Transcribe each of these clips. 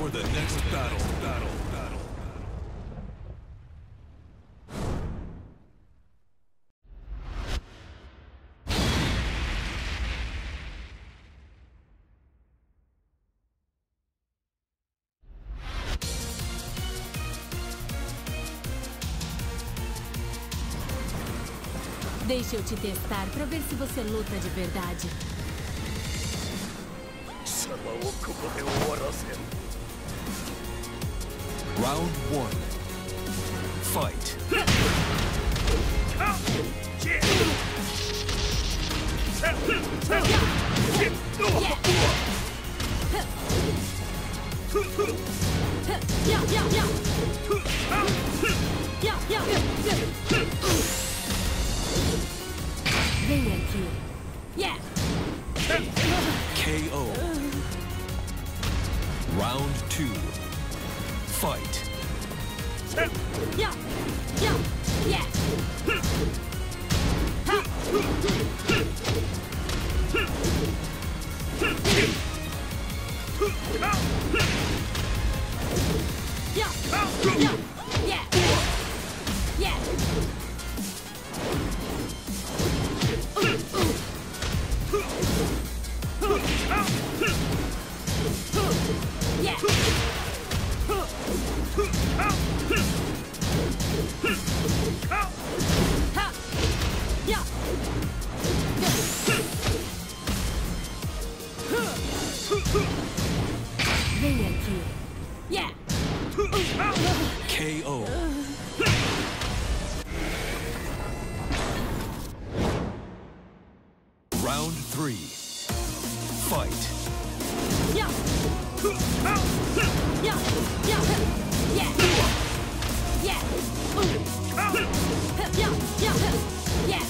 for the next battle. Deixa eu te testar pra ver se você luta de verdade. Round 1. Fight. Vem aqui. Yeah. KO. Round 2. Fight. Yeah. Yeah. Yeah. Ha. Yeah. Yeah. Yeah. Yeah. Vem aqui. Yeah. KO. Round 3. Fight. Yeah. Yeah. Yeah. Yeah. Yeah. Yeah. Yeah. Yeah.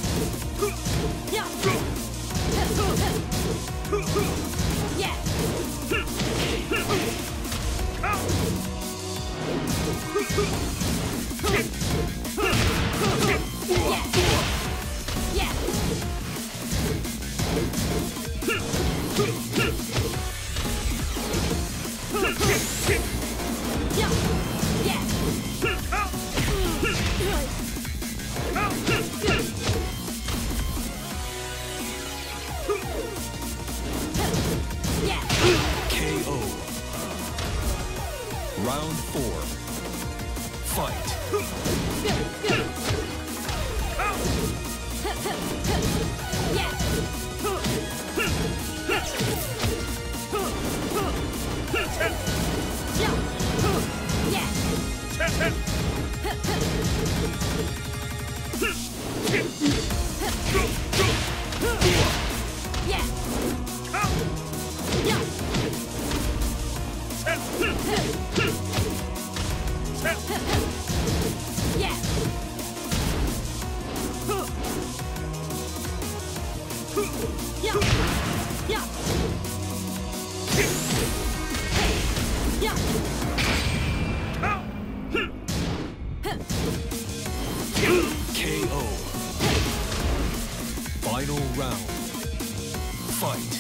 KO. Round 4. Fight. KO. Final round. Fight.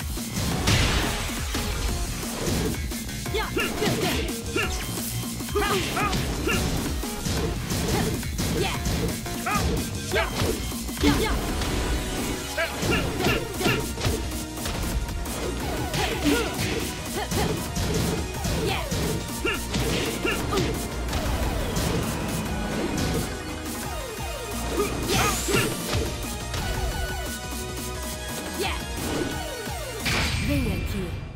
Vem aqui.